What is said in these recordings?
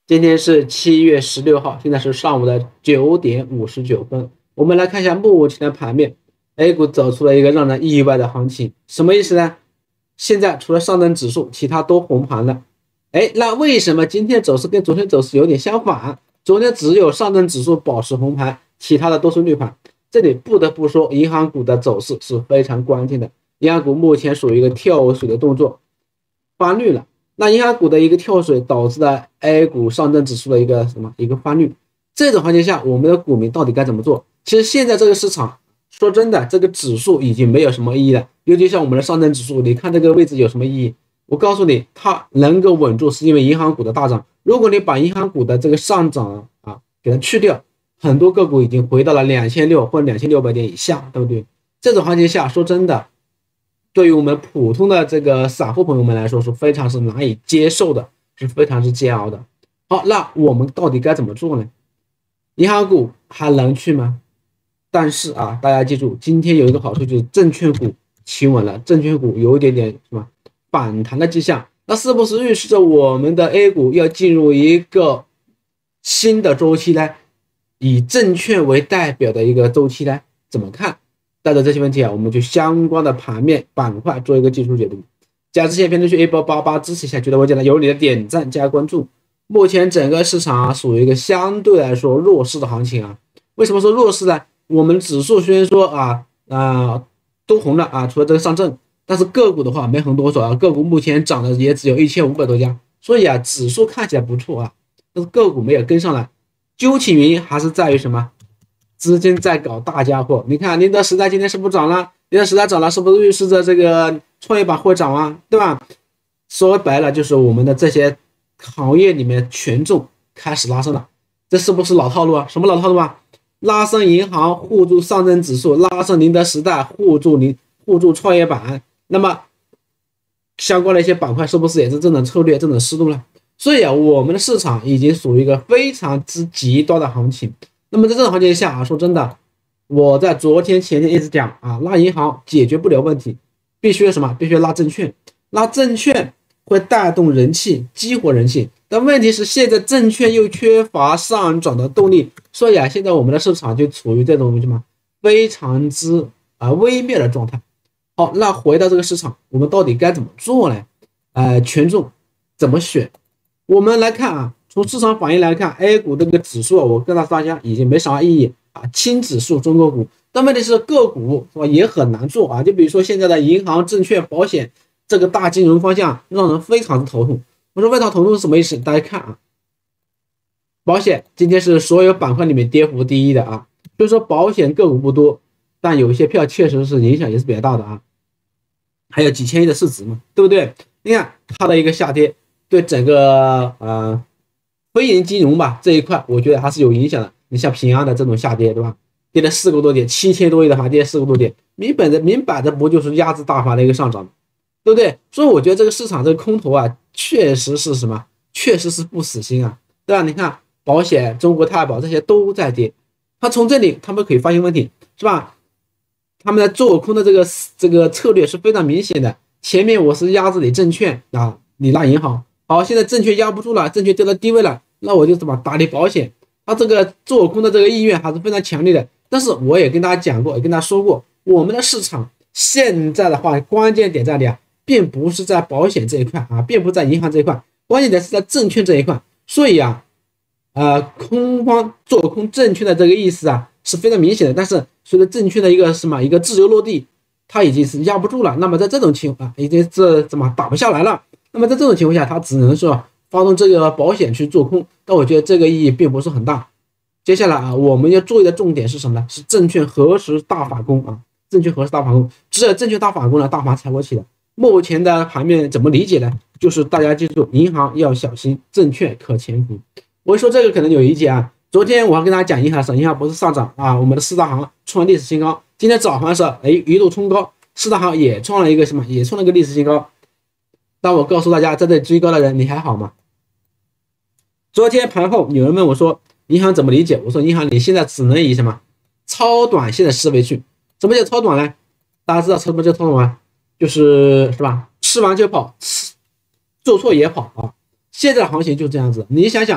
今天是7月16号，现在是上午的9点59分。我们来看一下目前的盘面，A 股走出了一个让人意外的行情，什么意思呢？现在除了上证指数，其他都红盘了。那为什么今天走势跟昨天走势有点相反？昨天只有上证指数保持红盘，其他的都是绿盘。这里不得不说，银行股的走势是非常关键的。银行股目前属于一个跳水的动作，翻绿了。那银行股的一个跳水导致了 A 股上证指数的一个翻绿。这种行情下，我们的股民到底该怎么做？其实现在这个市场，说真的，这个指数已经没有什么意义了。尤其像我们的上证指数，你看这个位置有什么意义？我告诉你，它能够稳住，是因为银行股的大涨。如果你把银行股的这个上涨给它去掉，很多个股已经回到了2600或者2600点以下，对不对？这种行情下，说真的，对于我们普通的这个散户朋友们来说，是非常难以接受的，是非常煎熬的。好，那我们到底该怎么做呢？银行股还能去吗？但是大家记住，今天有一个好处就是证券股企稳了，证券股有一点点反弹的迹象，那是不是预示着我们的 A 股要进入一个新的周期呢？以证券为代表的一个周期呢？怎么看？带着这些问题我们就相关的盘面板块做一个技术解读。加之前评论区188支持一下，觉得我讲的有你的点赞加关注。目前整个市场属于一个相对来说弱势的行情为什么说弱势呢？我们指数虽然说都红了除了这个上证，但是个股的话没红多少个股目前涨的也只有1500多家，所以指数看起来不错但是个股没有跟上来。究其原因还是在于什么？资金在搞大家伙。你看宁德时代今天是不是涨了？宁德时代涨了，是不是预示着这个创业板会涨对吧？说白了就是我们的这些行业里面权重开始拉升了，这是不是老套路什么老套路拉升银行护住上证指数，拉升宁德时代护住创业板，那么相关的一些板块是不是也是这种策略这种思路呢？所以我们的市场已经属于一个非常之极端的行情。那么在这种行情下说真的，我在昨天前天一直讲拉银行解决不了问题，必须必须拉证券，拉证券会带动人气，激活人气。但问题是现在证券又缺乏上涨的动力，所以现在我们的市场就处于这种非常之微妙的状态。好，那回到这个市场，我们到底该怎么做呢？权重怎么选？我们来看从市场反应来看 ，A 股这个指数我告诉大家已经没啥意义轻指数中国股，但问题是个股也很难做就比如说现在的银行、证券、保险这个大金融方向让人非常的头痛。我说非常头痛是什么意思？大家看保险今天是所有板块里面跌幅第一的所以说保险个股不多，但有一些票确实是影响也是比较大的还有几千亿的市值嘛，对不对？你看它的一个下跌，对整个非银金融这一块，我觉得还是有影响的。你像平安的这种下跌，对吧？跌了4个多点，7000多亿的跌4个多点，明摆着不就是压制大盘的一个上涨，对不对？所以我觉得这个市场这个空头确实是确实是不死心对吧？你看保险、中国太保这些都在跌，它从这里他们可以发现问题，是吧？他们的做空的这个策略是非常明显的。前面我是压制你证券你拉银行，好，现在证券压不住了，证券掉到低位了，那我就打你保险。他这个做空的这个意愿还是非常强烈的。但是我也跟大家讲过，也跟大家说过，我们的市场现在的话，关键点在哪里并不是在保险这一块并不是在银行这一块，关键点是在证券这一块。所以空方做空证券的这个意思是非常明显的。但是随着证券的一个自由落地，它已经是压不住了。那么在这种情况已经是打不下来了。那么在这种情况下，它只能说发动这个保险去做空，但我觉得这个意义并不是很大。接下来我们要注意的重点是什么呢？是证券核实大法工证券核实大法工，只有证券大法工大盘才会起来。目前的盘面怎么理解呢？就是大家记住，银行要小心，证券可潜伏。我说这个可能有意见昨天我还跟大家讲银行的时候，银行不是上涨我们的四大行创历史新高，今天早盘的时候一路冲高，四大行也创了一个历史新高。但我告诉大家，在这里追高的人你还好吗？昨天盘后有人问我说银行怎么理解？我说银行你现在只能以超短线的思维去。什么叫超短呢？大家知道什么叫超短吗？就是吃完就跑，做错也跑现在的行情就这样子。你想想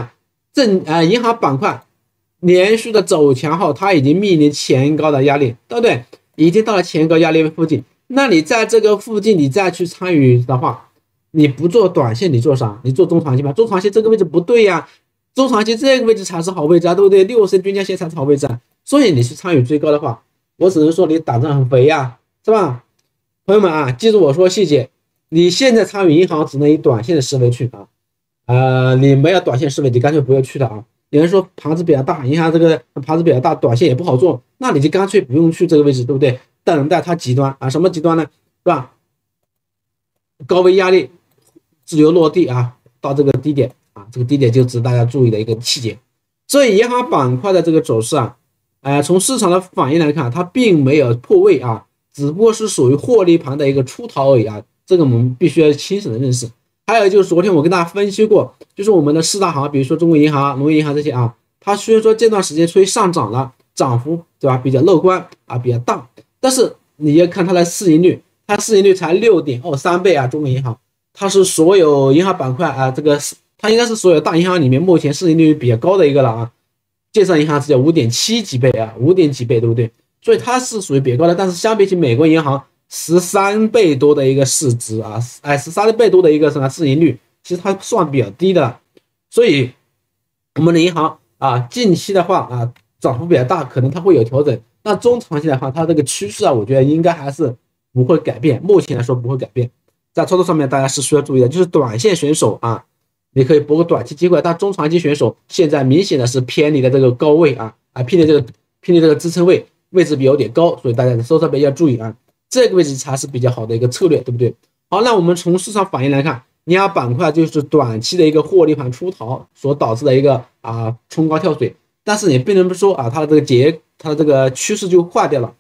银行板块连续的走强后，它已经面临前高的压力，对不对？已经到了前高压力附近。那你在这个附近，你再去参与的话，你不做短线，你做啥？你做中长期吧。中长期这个位置不对呀，中长期这个位置才是好位置啊，对不对？60均价线才是好位置啊。所以你去参与追高的话，我只能说你胆子很肥呀，是吧？朋友们啊，记住我说细节，你现在参与银行只能以短线的思维去啊，你没有短线思维，你干脆不要去的啊。有人说盘子比较大，银行这个盘子比较大，短线也不好做，那你就干脆不用去这个位置，对不对？等待它极端啊，什么极端呢？是吧？高位压力自由落地啊，到这个低点啊，这个低点就是大家注意的一个细节。所以银行板块的这个走势啊，从市场的反应来看，它并没有破位啊，只不过是属于获利盘的一个出逃而已啊，这个我们必须要清醒的认识。还有就是昨天我跟大家分析过，就是我们的四大行，比如说中国银行、农业银行这些啊，它虽然说这段时间出于上涨了，涨幅对吧比较乐观啊，比较大。但是你要看它的市盈率，它市盈率才6.23倍啊，中国银行，它是所有银行板块啊，这个它应该是所有大银行里面目前市盈率比较高的一个了啊。建设银行只有5.7几倍啊，5点几倍，对不对？所以它是属于比较高的，但是相比起美国银行13倍多的一个市值啊，13倍多的一个什么市盈率，其实它算比较低的了。所以我们的银行啊，近期的话啊，涨幅比较大，可能它会有调整。那中长期的话，它这个趋势啊，我觉得应该还是不会改变，目前来说不会改变。在操作上面，大家是需要注意的，就是短线选手啊，你可以博个短期机会，但中长期选手现在明显的是偏离的这个高位啊，偏离这个支撑位置比有点高，所以大家操作上面要注意啊，这个位置才是比较好的一个策略，对不对？好，那我们从市场反应来看，银行板块就是短期的一个获利盘出逃所导致的一个冲高跳水，但是也不能说啊，它的这个趋势就坏掉了。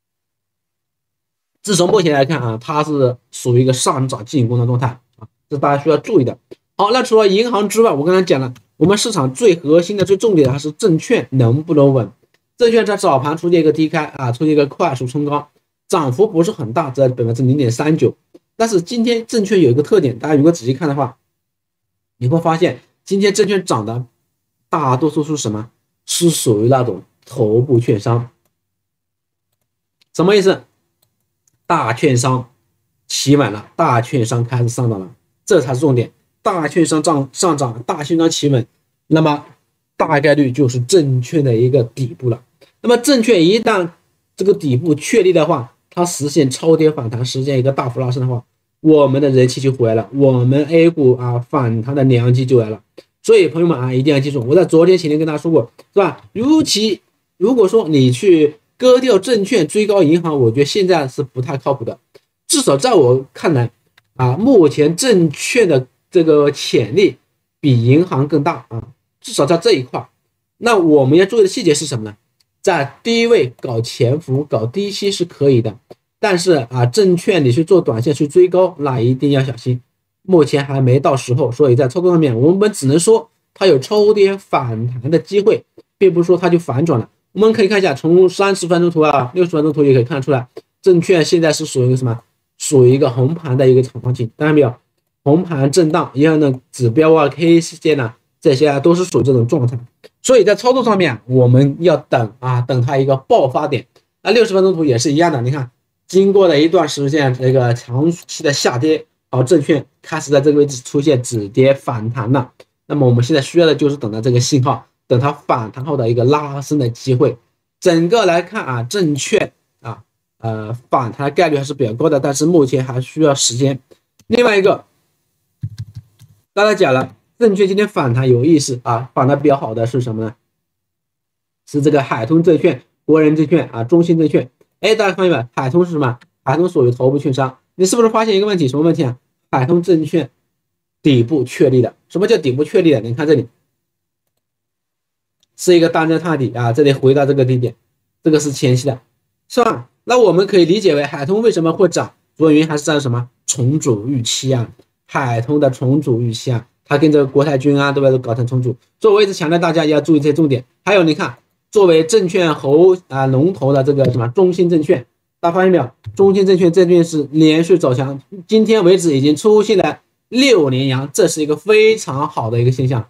至少目前来看啊，它是属于一个上涨进攻的状态啊，这是大家需要注意的。好，那除了银行之外，我刚才讲了，我们市场最核心的、最重点的还是证券能不能稳。证券在早盘出现一个低开啊，出现一个快速冲高，涨幅不是很大，在0.39%。但是今天证券有一个特点，大家如果仔细看的话，你会发现今天证券涨的大多数是什么？是属于那种头部券商。什么意思？大券商企稳了，大券商开始上涨了，这才是重点。大券商上涨，大券商企稳，那么大概率就是证券的一个底部了。那么证券一旦这个底部确立的话，它实现超跌反弹，实现一个大幅拉升的话，我们的人气就回来了，我们 A 股反弹的良机就来了。所以朋友们一定要记住，我在昨天前天跟大家说过，是吧？如果说你去割掉证券追高银行，我觉得现在是不太靠谱的。至少在我看来目前证券的这个潜力比银行更大至少在这一块。那我们要注意的细节是什么呢？在低位搞潜伏、搞低吸是可以的，但是证券你去做短线去追高，那一定要小心。目前还没到时候，所以在操作上面，我们只能说它有超跌反弹的机会，并不是说它就反转了。我们可以看一下，从30分钟图60分钟图也可以看得出来，证券现在是属于一个什么？属于一个红盘的一个行情，看到没有？红盘震荡一样的指标K 线这些都是属于这种状态。所以在操作上面，我们要等它一个爆发点。那60分钟图也是一样的，你看，经过了一段时间这个长期的下跌，证券开始在这个位置出现止跌反弹了。那么我们现在需要的就是等到这个信号，等它反弹后的一个拉升的机会。整个来看证券反弹的概率还是比较高的，但是目前还需要时间。另外一个，刚才讲了，证券今天反弹有意思反弹比较好的是什么呢？是这个海通证券、国人证券中信证券。大家看见没？海通是什么？海通属于头部券商。你是不是发现一个问题？什么问题啊？海通证券底部确立的。什么叫底部确立的？你看这里是一个单针探底这里回到这个低点，这个是前期的，是吧？那我们可以理解为海通为什么会涨，主要原因还是在什么？重组预期海通的重组预期它跟这个国泰君对吧，都搞成重组。所以我一直强调大家要注意这些重点。还有你看，作为证券龙头的这个什么中信证券，大家发现没有？中信证券这边是连续走强，今天为止已经出现了6连阳，这是一个非常好的一个现象。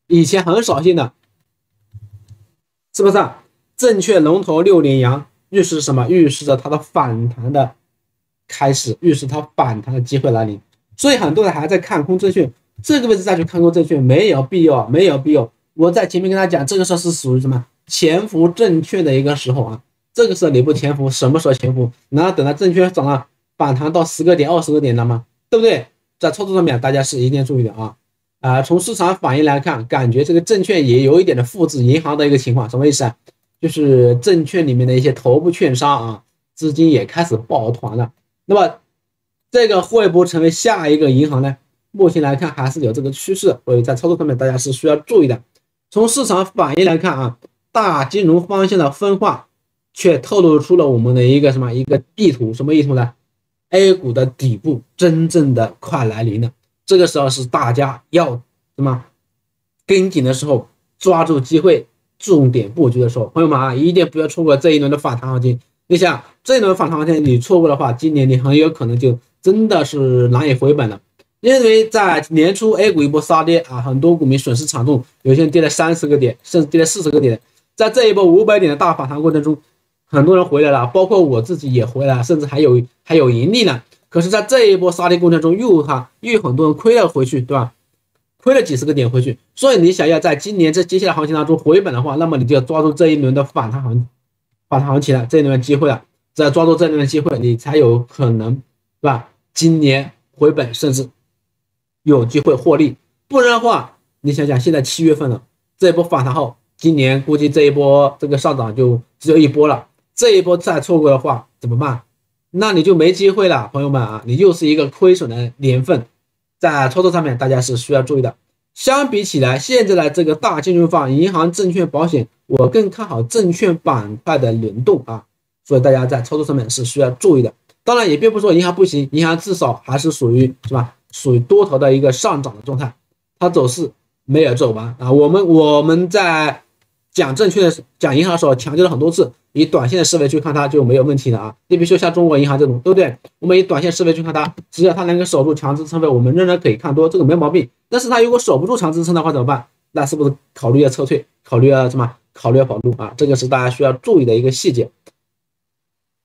以前很少见的，是不是啊？证券龙头6连阳，预示什么？预示着它的反弹的开始，预示它反弹的机会来临。所以很多人还在看空证券，这个位置再去看空证券没有必要，没有必要。我在前面跟大家讲，这个时候是属于什么？潜伏证券的一个时候啊。这个时候你不潜伏，什么时候潜伏？难道等到证券涨了反弹到10个点、20个点了吗？对不对？在操作上面，大家是一定要注意的啊。从市场反应来看，感觉这个证券也有一点的复制银行的一个情况，什么意思啊？就是证券里面的一些头部券商啊，资金也开始抱团了。那么这个会不会成为下一个银行呢？目前来看还是有这个趋势，所以在操作上面大家是需要注意的。从市场反应来看啊，大金融方向的分化却透露出了我们的一个意图，什么意图呢？A 股的底部真正的快来临了，这个时候是大家要跟紧的时候，抓住机会，重点布局的时候。朋友们啊，一定不要错过这一轮的反弹行情。你想这一轮反弹行情你错过的话，今年你很有可能就真的是难以回本了。因为在年初 A 股一波杀跌啊，很多股民损失惨重，有些人跌了30个点，甚至跌了40个点。在这一波500点的大反弹过程中，很多人回来了，包括我自己也回来了，甚至还有盈利呢。可是，在这一波杀跌过程中，又有很多人亏了回去，对吧？亏了几十个点回去。所以你想要在今年接下来行情当中回本的话，那么你就要抓住这一轮的反弹行情了，这一轮的机会了。只要抓住这一轮的机会，你才有可能，对吧？今年回本，甚至有机会获利。不然的话，你想想，现在7月份了，这一波反弹后，今年估计这一波这个上涨就只有一波了。这一波再错过的话怎么办？那你就没机会了，朋友们啊，你又是一个亏损的年份。在操作上面大家是需要注意的。相比起来，现在的这个大金融方，银行、证券、保险，我更看好证券板块的轮动啊，所以大家在操作上面是需要注意的。当然也并不是说银行不行，银行至少还是属于多头的一个上涨的状态，它走势没有走完啊。我们在讲证券的讲银行的时候强调了很多次，以短线的思维去看它就没有问题了啊。你比如说像中国银行这种，对不对？我们以短线思维去看它，只要它能够守住强支撑位，我们仍然可以看多，这个没毛病。但是它如果守不住强支撑的话怎么办？那是不是考虑要撤退，考虑要跑路啊？这个是大家需要注意的一个细节。